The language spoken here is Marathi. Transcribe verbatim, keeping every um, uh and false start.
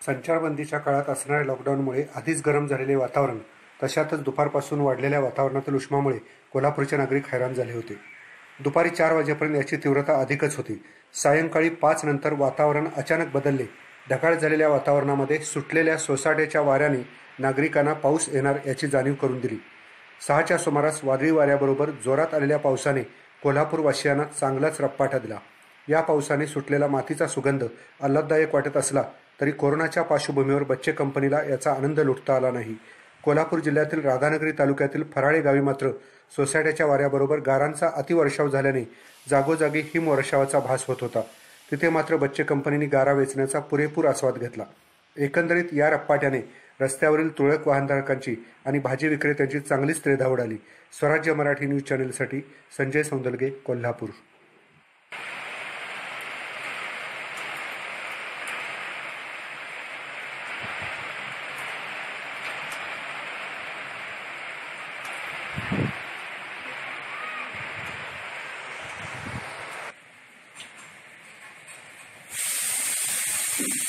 संचारबंदीच्या काळात असणाऱ्या लॉकडाऊनमुळे आधीच गरम झालेले वातावरण तशातच दुपारपासून वाढलेल्या वातावरणातील उष्मामुळे कोल्हापूरचे नागरिक हैराण झाले होते। दुपारी चार वाजेपर्यंत याची तीव्रता अधिकच होती। सायंकाळी पाच नंतर वातावरण अचानक बदलले। ढगाळ झालेल्या वातावरणामध्ये सुटलेल्या सोसाट्याच्या वाऱ्याने नागरिकांना पाऊस येणार याची जाणीव करून दिली। सहाच्या सुमारास वादळी वाऱ्याबरोबर जोरात आलेल्या पावसाने कोल्हापूरवासियांना चांगलाच रप्पाटा दिला। या पावसाने सुटलेला मातीचा सुगंध आल्हाददायक वाटत असला तरी कोरोनाच्या पार्श्वभूमीवर बच्चे कंपनीला याचा आनंद लुटता आला नाही। कोल्हापूर जिल्ह्यातील राधानगरी तालुक्यातील फराळे गावी मात्र सोसाट्याच्या वाऱ्याबरोबर गारांचा अतिवर्षाव झाल्याने जागोजागी हिमवर्षावाचा भास होत होता। तिथे मात्र बच्चे कंपनीने गारा वेचण्याचा पुरेपूर आस्वाद घेतला। एकंदरीत या रप्पाट्याने रस्त्यावरील तुरळक वाहनधारकांची आणि भाजी विक्रेत्यांची चांगलीच त्रेधाव उडाली। स्वराज्य मराठी न्यूज चॅनलसाठी संजय सौंदलगे, कोल्हापूर। you